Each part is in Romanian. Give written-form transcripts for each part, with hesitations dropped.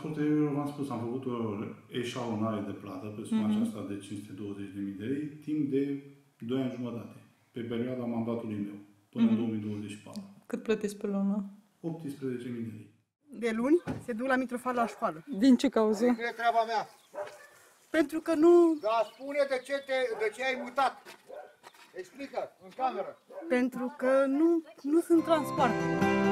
transportul, v-am spus, am făcut o eșalonare de plată pe suma aceasta de 520.000 de lei timp de 2 ani jumătate, pe perioada mandatului meu, până în 2024. Cât plătiți pe lună? 18.000 de lei. De luni se duc la Mitrofan la școală. Din ce cauză? Nu e treaba mea. Pentru că nu... Dar spune de ce ai mutat. Explică, în cameră. Pentru că nu sunt transport.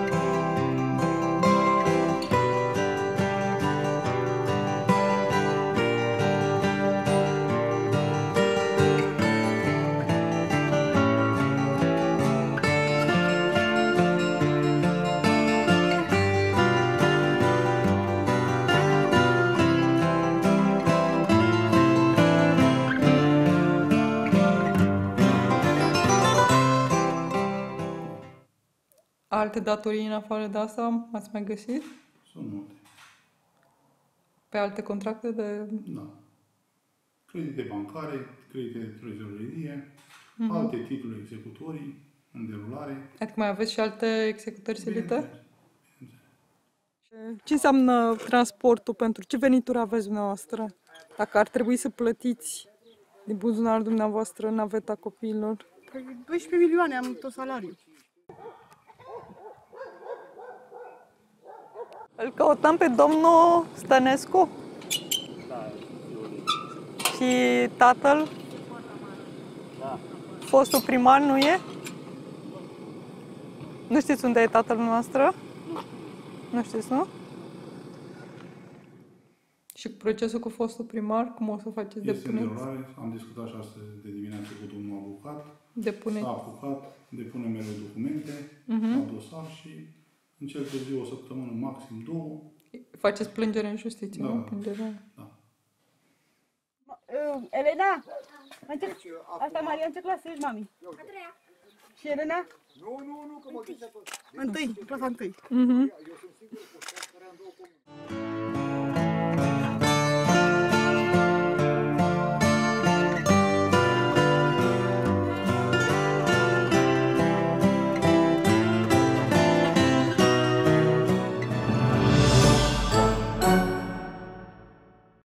Alte datorii în afară de asta ați mai găsit? Sunt multe. Pe alte contracte de... Da. Credite bancare, credite de trezorerie, alte titluri executorii în derulare. Adică mai aveți și alte executări silite? Bineînțeles. Ce înseamnă transportul pentru ce venituri aveți dumneavoastră? Dacă ar trebui să plătiți din buzunarul dumneavoastră naveta copiilor? Păi 12 milioane am tot salariul. Îl căutăm pe domnul Stănescu? Da, Și tatăl? da. Fostul primar nu e? Nu știți unde e tatăl noastră? Nu știți, nu? Și procesul cu fostul primar, cum o să faceți? Este în Depuneți? derulare, am discutat și astăzi de dimineață cu domnul avocat. Depuneți? S-a apucat, depune mereu documente la dosar și în cel târziu o săptămână, maxim 2. Faceți plângere în justiție, Da. nu? Plângere. Da. Elena, asta Maria, în ce clasă ești, mami? A treia. Și Elena? Nu, că mă gândesc tot. Întâi, clasa întâi. Eu sunt sigur că care am 2 comune.